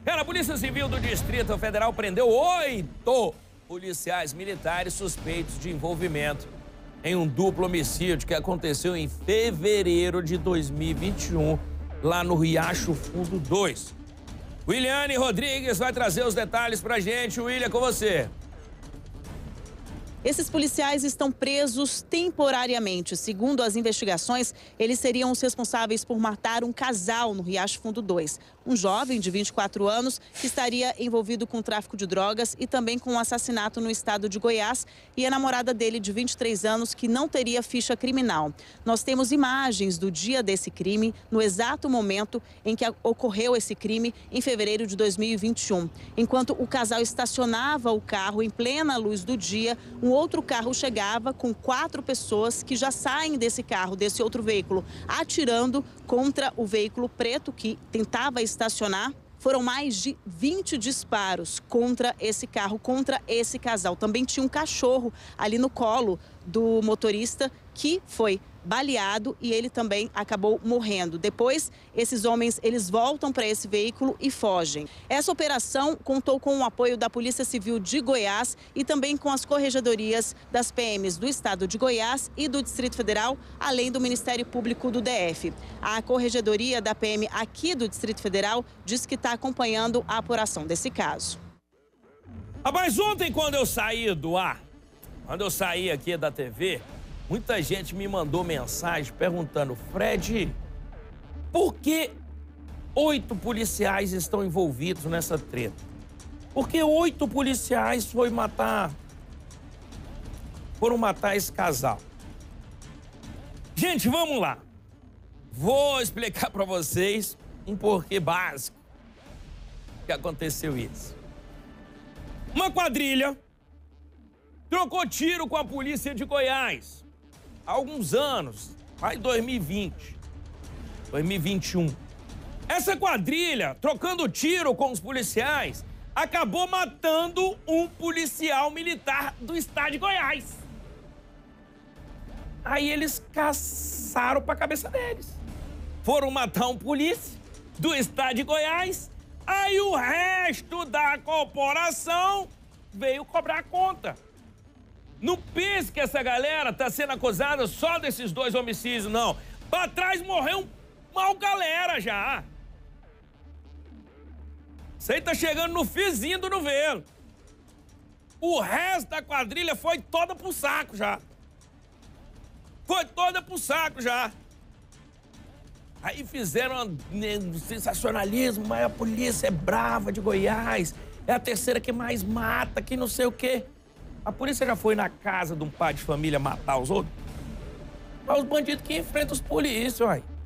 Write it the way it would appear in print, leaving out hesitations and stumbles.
A Polícia Civil do Distrito Federal prendeu 8 policiais militares suspeitos de envolvimento em um duplo homicídio que aconteceu em fevereiro de 2021, lá no Riacho Fundo 2. Williane Rodrigues vai trazer os detalhes pra gente. William, com você. Esses policiais estão presos temporariamente. Segundo as investigações, eles seriam os responsáveis por matar um casal no Riacho Fundo 2. Um jovem de 24 anos que estaria envolvido com tráfico de drogas e também com um assassinato no estado de Goiás, e a namorada dele de 23 anos que não teria ficha criminal. Nós temos imagens do dia desse crime, no exato momento em que ocorreu esse crime, em fevereiro de 2021. Enquanto o casal estacionava o carro em plena luz do dia, um outro carro chegava com 4 pessoas que já saem desse carro, desse outro veículo, atirando contra o veículo preto que tentava estacionar. Foram mais de 20 disparos contra esse carro, contra esse casal. Também tinha um cachorro ali no colo do motorista que foi baleado e ele também acabou morrendo. Depois, esses homens, eles voltam para esse veículo e fogem. Essa operação contou com o apoio da Polícia Civil de Goiás e também com as corregedorias das PMs do estado de Goiás e do Distrito Federal, além do Ministério Público do DF. A corregedoria da PM aqui do Distrito Federal diz que está acompanhando a apuração desse caso. Mas ontem, quando eu saí do ar, quando eu saí aqui da TV, muita gente me mandou mensagem perguntando: Fred, por que 8 policiais estão envolvidos nessa treta? Por que 8 policiais foram matar esse casal? Gente, vamos lá. Vou explicar para vocês um porquê básico que aconteceu isso. Uma quadrilha trocou tiro com a polícia de Goiás há alguns anos, lá em 2020, 2021. Essa quadrilha, trocando tiro com os policiais, acabou matando um policial militar do estado de Goiás. Aí eles caçaram pra cabeça deles. Foram matar um polícia do estado de Goiás, aí o resto da corporação veio cobrar a conta. Não pense que essa galera tá sendo acusada só desses 2 homicídios, não. Pra trás morreu uma galera já. Isso aí tá chegando no fizinho do novelo. O resto da quadrilha foi toda pro saco já. Foi toda pro saco já. Aí fizeram um sensacionalismo, mas a polícia é brava de Goiás. É a terceira que mais mata, que não sei o quê. A polícia já foi na casa de um pai de família matar os outros? Mas os bandidos que enfrentam os polícias, uai.